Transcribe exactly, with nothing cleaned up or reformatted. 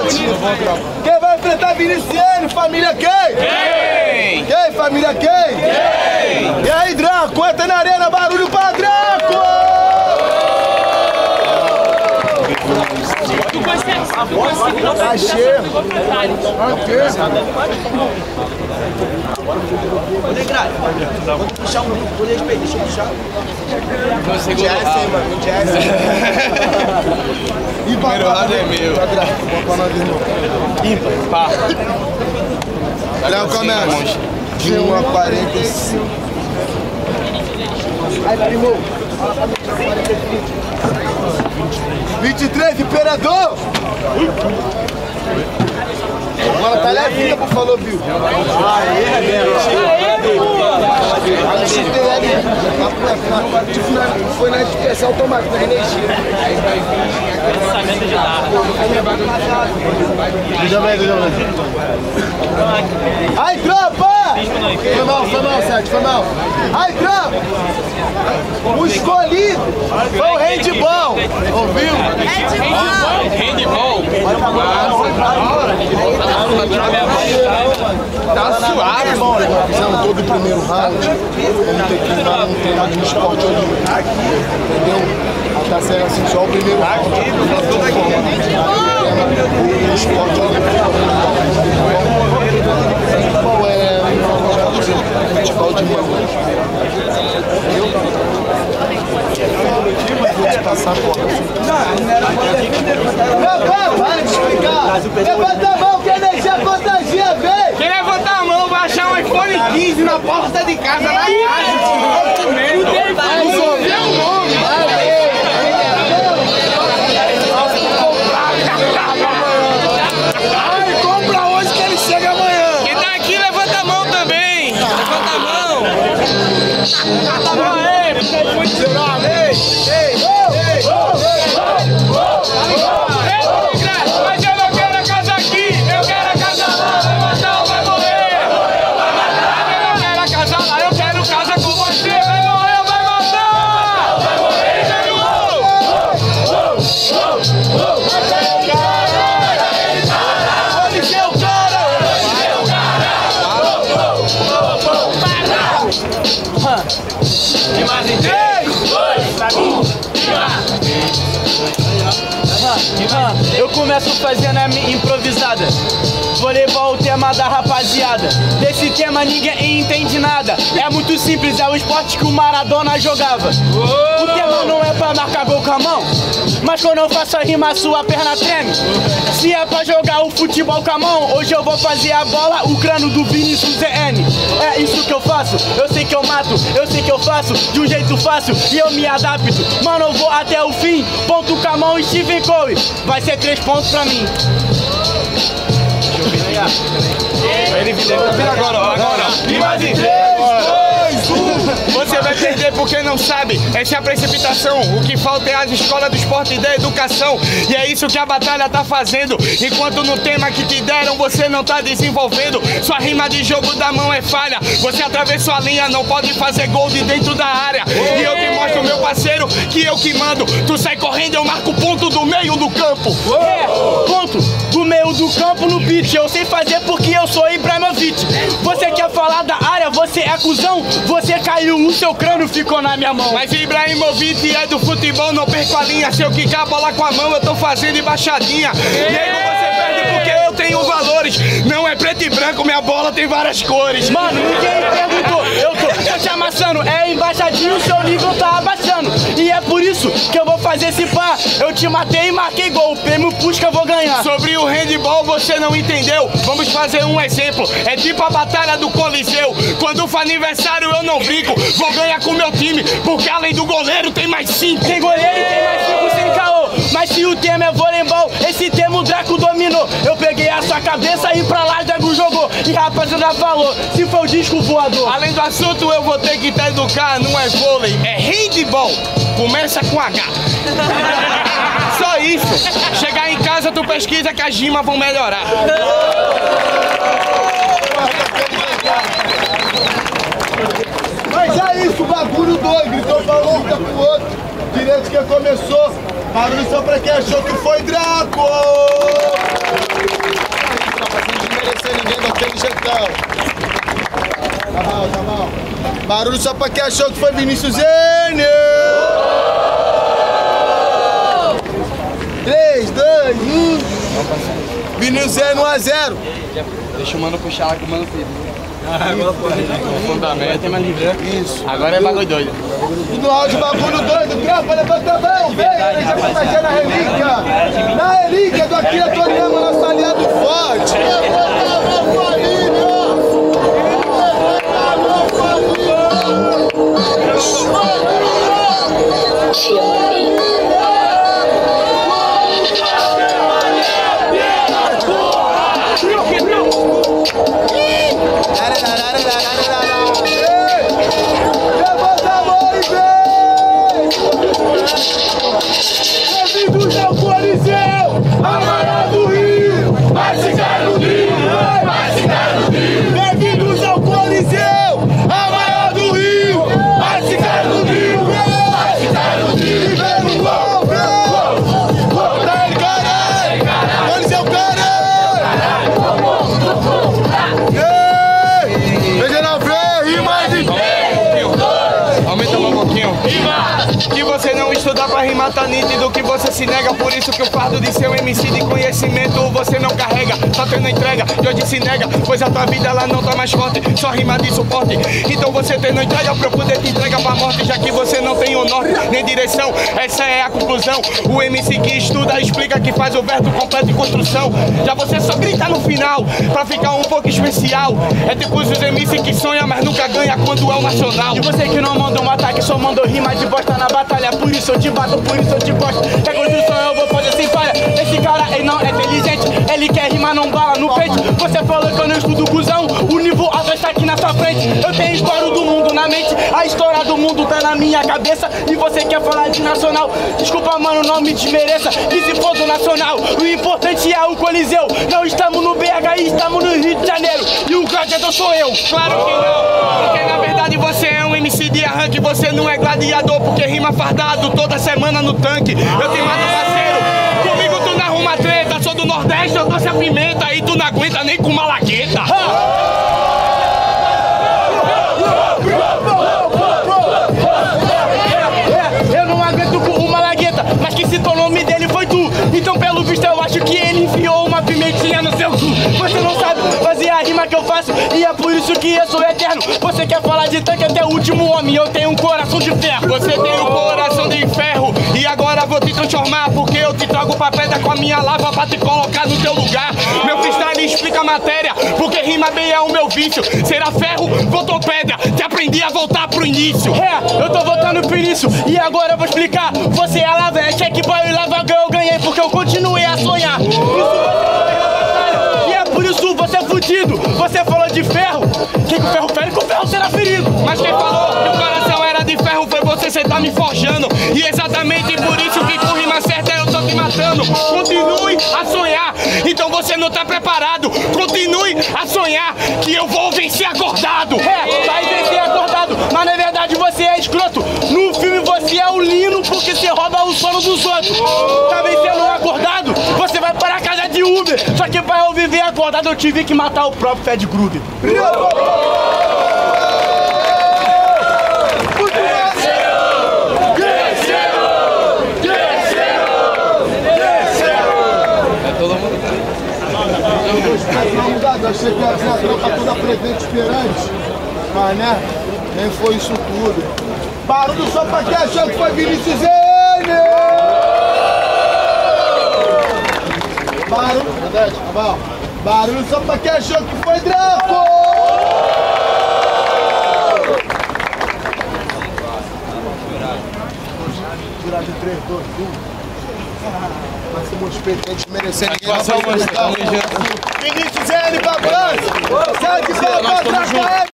Quem vai enfrentar Viniciano? Família quem? Quem? Quem? Família quem? Quem? E aí, Draco? Entra na arena, barulho pra Draco! Tu consegue, tu consegue não Tá cheio. Ô, Negrado, vou puxar um grupo, por respeito, deixa eu puxar. No segundo Jesse, round. mano, Jesse. O primeiro round é meu. Ímpar. Pá. Léo, começa. De um a quarenta e cinco. Aí, primo. vinte e três, Imperador! A bola tá levinha, por falou, Bill. Aê, foi na especial automática, na energia. lançamento de dardo. Veja bem, veja bem. Ai, tropa! Foi mal, foi mal, Sérgio, foi mal. Ai, tropa! O escolhido foi o handball. Ouviu? Handball. Tá suave. Fizemos todo o primeiro round. Vamos ter que entrar num tema de esporte olímpico. Entendeu? Tá sendo assim só o primeiro round. O esporte olímpico. Qual é o futebol de mão? Vou te passar a porta. Para de explicar! Levanta a mão, quem deixa a fantasia ver! Quem levantar a mão vai achar um iPhone quinze na porta de casa, na casa. Vai resolver o nome. Ai, compra hoje que ele chega amanhã. Quem tá aqui, levanta a mão também. Levanta a mão. Levanta a mão aí, porque foi dezenove. Ei, ei, ei. Mas eu não quero a casa aqui, eu quero a casa lá, vai matar ou vai morrer. Eu não quero a casa lá, eu quero casa com você, vai morrer ou vai matar. Vai morrer, Olha seu cara, de mais em três, dois, um. Eu começo fazendo a minha improvisada. Vou levar o tema da rapaziada. Desse tema ninguém entende nada. É muito simples, é o esporte que o Maradona jogava. O tema não é pra marcar gol com a mão, mas quando eu faço a rima sua perna treme. Se é pra jogar o futebol com a mão, hoje eu vou fazer a bola, o crânio do Vinícius Z N. É isso que eu faço, eu sei que eu mato, eu sei que eu faço de um jeito fácil e eu me adapto. Mano, eu vou até o fim, ponto com a mão e Stephen Curry. Vai ser três pontos pra mim. Ele vira agora, ó, agora. E mais em três, dois, um. Você vai perder porque não sabe. Essa é a precipitação. O que falta é as escolas do esporte e da educação. E é isso que a batalha tá fazendo. Enquanto no tema que te deram você não tá desenvolvendo. Sua rima de jogo da mão é falha. Você atravessou a linha, não pode fazer gol de dentro da área. E eu te mostro, meu parceiro, que eu que mando. Tu sai correndo, eu marco ponto do meio do campo. É, ponto do meio do campo no beat. Eu sei fazer porque eu sou Ibrahimovic. Você quer falar da área, você é cuzão. Você caiu, o seu crânio ficou na minha mão. Mas Ibrahimovic é do futebol, não perco a linha. Se eu quicar a bola com a mão, eu tô fazendo embaixadinha. Nego, você perde porque eu tenho valores. Não é preto e branco, minha bola tem várias cores. Mano, ninguém perguntou, eu tô, tô te amassando. É embaixadinho, o seu nível tá abaixando. E é por isso que eu vou fazer esse pá. Eu te matei e marquei gol, o prêmio Pusca eu vou ganhar. Sobre o handball você não entendeu. Vamos fazer um exemplo. É tipo a batalha do Coliseu. Quando for aniversário eu não brinco. Vou ganhar com meu time, porque além do goleiro tem mais cinco. Tem goleiro e tem mais cinco sem caô. Mas se o tema é voleibol, esse tema o Draco dominou. Eu peguei a sua cabeça e pra lá Drago jogou. E rapaziada falou, se for o disco voador. Além do assunto eu vou ter que te educar. Não é vôlei, é handball. Começa com H. Só isso. Chegar em casa tu pesquisa que as rimas vão melhorar. Mas é isso, bagulho doido. Gritou pra um, tá pro outro. Direito que começou. Barulho só pra quem achou que foi Draco. bom. Tá bom, tá bom. Barulho só pra quem achou que foi Vinícius N. três, dois, um. Vinícius N, um a zero. Deixa o mano puxar lá que o mano filho. Ah, agora pode. Fundamento. Tem mais livre. Isso. Agora é bagulho doido. Tudo áudio, bagulho doido. Tropa, levanta a mão, vem. Ele já começa na relíquia. Na relíquia do Akira Toriyama, nosso aliado forte. Levanta a mão, família. Levanta a mão e vem! Bem-vindos ao Coliseu, a maior do Rio, vai ficar no Rio, vai ficar no Rio. Bem-vindos ao Coliseu, a maior do Rio, vai ficar no Rio, vai ficar no Rio. E vem no gol, vem! Tá aí, caralho! Coliseu, caralho! Veja na vez, rima de Aumenta um pouquinho. Que você não estuda pra rimar tá nítido, que você se nega. Por isso que o fardo de seu M C de conhecimento você não carrega. Tá tendo entrega e hoje se nega, pois a tua vida ela não tá mais forte, só rima de suporte. Então você tendo entrega pra eu poder te entregar pra morte, já que você não tem o norte nem direção. Essa é a conclusão. O M C que estuda explica que faz o verbo completo em construção. Já você só grita no final pra ficar um pouco especial. É tipo os M C que sonha mas nunca ganha quando é o nacional. E você que não manda um ataque, só mandou rima de bosta na batalha. Por isso eu te bato, por isso eu te gosto. É construção, eu vou fazer sem falha. Esse cara, ele não é inteligente, ele quer rimar, não bala no peito. Você falou que eu não estudo cuzão, o nível alto está aqui na sua frente. Eu tenho a história do mundo na mente, a história do mundo tá na minha cabeça. E você quer falar de nacional? Desculpa, mano, não me desmereça. E se for do nacional, o importante é o Coliseu. Não estamos no B H I, estamos no Rio de Janeiro. E o gladiador sou eu. Claro que não, porque na verdade você é um M C de arranque. Você não é gladiador porque rima fardado toda semana no tanque. Eu te mato, parceiro, comigo tu não arruma treta. Sou do Nordeste, eu trouxe a pimenta e tu não aguenta nem com malagueta. É, eu não aguento com uma lagueta, mas que citou o nome dele foi tu. Então pelo visto eu acho que ele enfiou uma pimentinha no seu cu. Você não sabe fazer a rima que eu faço e é por isso que eu sou eterno. Você quer falar de tanque até o último homem, eu tenho um coração de ferro. Você tem um coração de ferro e agora vou te transformar, porque eu te trago pra pedra com a minha lava pra te colocar no teu lugar. Meu freestyle explica a matéria, porque rima bem é o meu vício. Será ferro, voltou pedra, te aprendi a voltar pro início. É, eu tô voltando pro início e agora eu vou explicar. Você é lava, é check boy e lava girl, eu ganhei porque eu continuei a sonhar. Isso você não e é por isso você é fudido. Você falou de ferro, quem com ferro fere, com ferro será ferido. Mas quem falou que o coração era de ferro foi você, cê tá me forjando. E exatamente por isso que com rima certa eu tô te matando. Continue a sonhar, então você não tá preparado. Continue a sonhar que eu vou vencer acordado. É, vai vencer acordado, mas na verdade você é escroto. No filme você é o Lino porque você rouba o sono dos outros. Tá vencendo acordado, você vai para a casa de Uber. Só que pra eu viver acordado eu tive que matar o próprio Fred Krueger. Eu achei que ia dizer a tropa toda presente esperante, mas né, nem foi isso tudo. Barulho só pra quem achou que foi Vinícius N. Barulho, verdade, tá bom. Barulho só pra quem achou que foi Draco. Tirar de três, dois, um. Máximo respeito, a gente merecendo ninguém. Vinícius N, babando! Sai de bola pra trás!